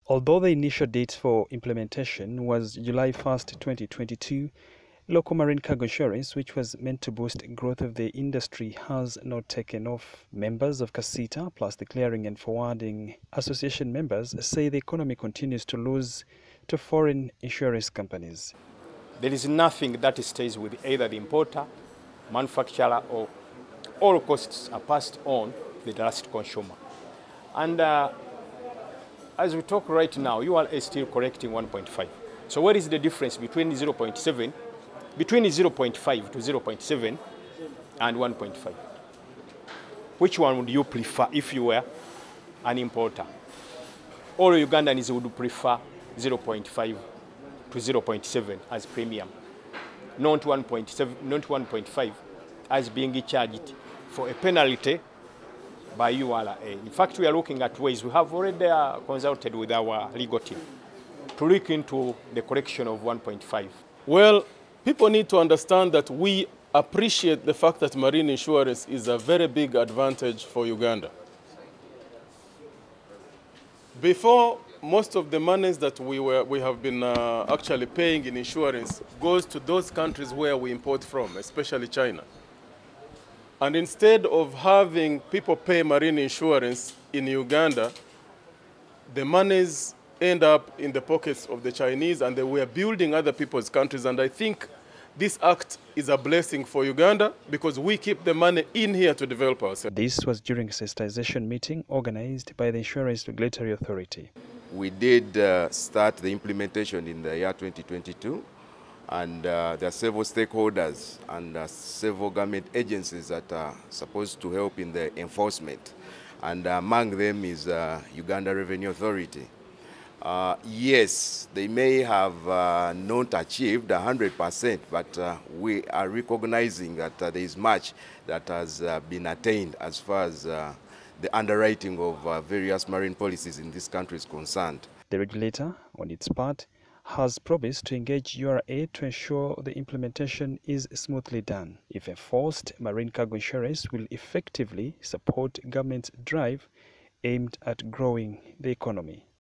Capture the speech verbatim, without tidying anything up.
Although the initial date for implementation was July first, twenty twenty-two, local marine cargo insurance, which was meant to boost growth of the industry, has not taken off. Members of CASITA, plus the Clearing and Forwarding Association members, say the economy continues to lose to foreign insurance companies. There is nothing that stays with either the importer, manufacturer, or all costs are passed on to the last consumer. And uh, as we talk right now, you are still collecting one point five. So what is the difference between zero point seven, between zero point five to zero point seven and one point five? Which one would you prefer if you were an importer? All Ugandans would prefer zero point five to zero point seven as premium, not one point seven, not one point five as being charged for a penalty by U R A. In fact, we are looking at ways. We have already uh, consulted with our legal team to look into the correction of one point five. Well, people need to understand that we appreciate the fact that marine insurance is a very big advantage for Uganda. Before, most of the monies that we, were, we have been uh, actually paying in insurance goes to those countries where we import from, especially China. And instead of having people pay marine insurance in Uganda, the monies end up in the pockets of the Chinese, and they were building other people's countries. And I think this act is a blessing for Uganda because we keep the money in here to develop ourselves. This was during a sensitization meeting organized by the Insurance Regulatory Authority. We did uh, start the implementation in the year twenty twenty-two. And uh, there are several stakeholders and uh, several government agencies that are supposed to help in the enforcement. And among them is uh, Uganda Revenue Authority. Uh, yes, they may have uh, not achieved one hundred percent, but uh, we are recognizing that uh, there is much that has uh, been attained as far as uh, the underwriting of uh, various marine policies in this country is concerned. The regulator, on its part, has promised to engage U R A to ensure the implementation is smoothly done. If enforced, marine cargo insurance will effectively support government's drive aimed at growing the economy.